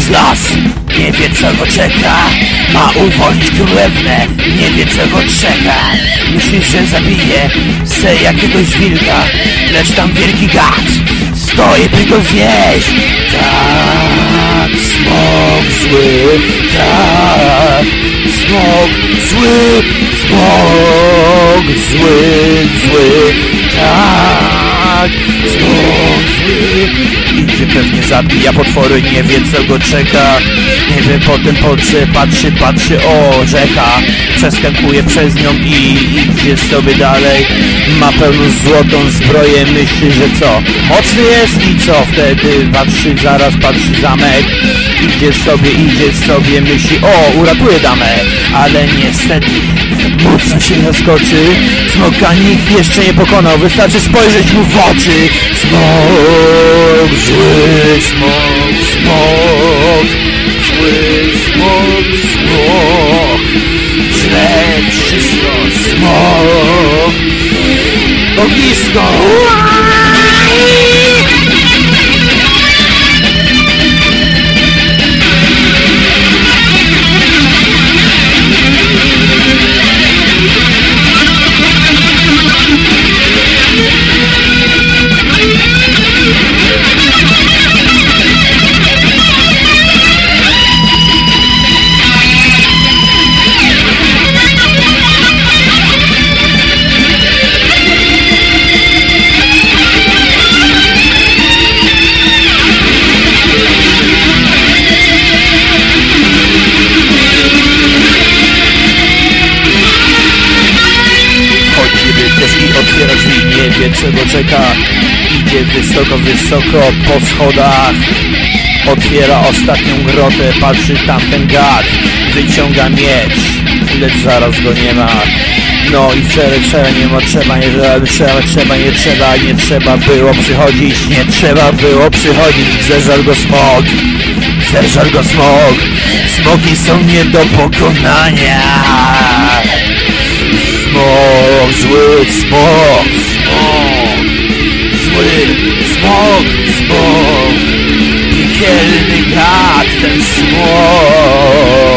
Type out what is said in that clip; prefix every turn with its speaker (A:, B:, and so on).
A: z las, nie wie co go czeka. Ma uwolnić królewnę, nie wie co go czeka. Myśli, że zabije se jakiegoś wilka, lecz tam wielki gad stoi, by go zjeść. Tak, smok zły, tak, smok zły, smok zły, zły, tak, smok zły. Idzie, pewnie zabija potwory, nie wie co go czeka. Nie wie, potem patrzy, o, rzeka. Przeskakuje przez nią i idzie sobie dalej. Ma pełną złotą zbroję, myśli, że co? Mocny jest i co? Wtedy zaraz patrzy zamek. Idzie sobie, myśli, o, uratuje damę. Ale niestety mocno się zaskoczy. Smoka nikt jeszcze nie pokonał, wystarczy spojrzeć mu w oczy. Smok zły, smok, smok zły, smok, smok. Źle wszystko, smok. Ognisko. I otwiera drzwi, nie wie co go czeka. Idzie wysoko, wysoko po schodach. Otwiera ostatnią grotę, patrzy tamten gad. Wyciąga miecz, lecz zaraz go nie ma. No i nie trzeba było przychodzić. Nie trzeba było przychodzić, zerżał go smok. Zerżał go smok. Smoki są nie do pokonania. Smok, zły, smok, smok, zły, smok, smok, piekielny gad ten smok.